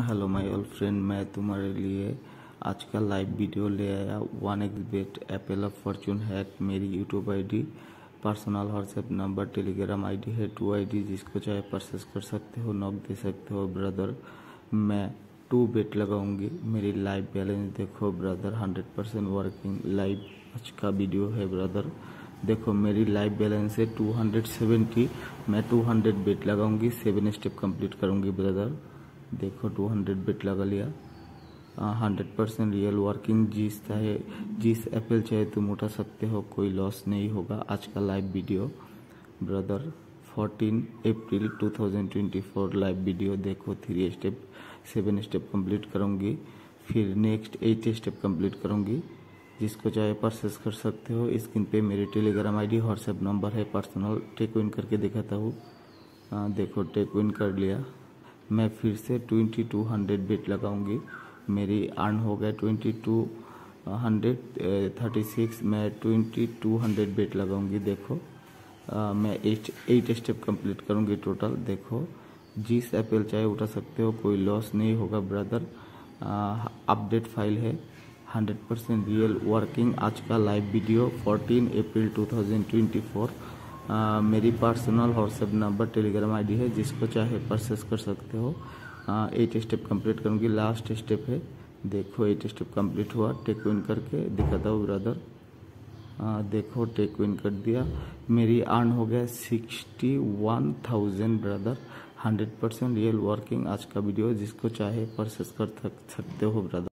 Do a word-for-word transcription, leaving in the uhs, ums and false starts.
Hello my old friend, मैं तुम्हारे लिए आज का लाइव वीडियो ले आया। One X bet apple of fortune hack. मेरी YouTube ID, personal WhatsApp number, Telegram ID है टू आईडी, जिसको चाहे परचेस कर सकते हो, नॉक दे सकते हो। ब्रदर मैं टू बेट लगाऊंगी। मेरी लाइव बैलेंस देखो brother, hundred percent working live आज का वीडियो है ब्रदर। देखो मेरी लाइव बैलेंस है टू हंड्रेड सेवेंटी। मैं टू हंड्रेड बेट लगाऊंगी, सेवन स्टेप कंप्लीट करूंगी ब्रदर। देखो टू हंड्रेड बेट लगा लिया, हंड्रेड परसेंट रियल वर्किंग। जिस चाहे जिस एप्पल चाहे तुम उठा सकते हो, कोई लॉस नहीं होगा। आज का live video brother fourteen April two thousand twenty four live video. देखो three step seven step complete करूंगी, फिर नेक्स्ट एट स्टेप कंप्लीट करूंगी। जिसको चाहे परचेस कर सकते हो। स्क्रीन पे मेरी टेलीग्राम आईडी, व्हाट्सएप नंबर है पर्सनल। टेक विन करके दिखाता हूँ। देखो टेक विन कर लिया। मैं फिर से ट्वेंटी टू हंड्रेड बेट लगाऊंगी। मेरी अर्न हो गया twenty two hundred thirty six. मैं ट्वेंटी टू हंड्रेड बेट लगाऊंगी। देखो आ, मैं एट एट स्टेप कंप्लीट करूंगी टोटल। देखो जिस एप्पल चाहे उठा सकते हो, कोई लॉस नहीं होगा ब्रदर। अपडेट फाइल है, हंड्रेड परसेंट रियल वर्किंग। आज का live video fourteen April two thousand twenty four. Uh, मेरी personal WhatsApp number, Telegram ID है, जिसको चाहे परचेस कर सकते हो। एट स्टेप कंप्लीट करूँगी, लास्ट स्टेप है। देखो एट स्टेप कंप्लीट हुआ। टेक विन करके दिखाता हूँ ब्रदर। uh, देखो टेक विन कर दिया। मेरी अर्न हो गया sixty one thousand brother, hundred percent real working. आज का वीडियो जिसको चाहे परचेस कर सकते हो ब्रदर।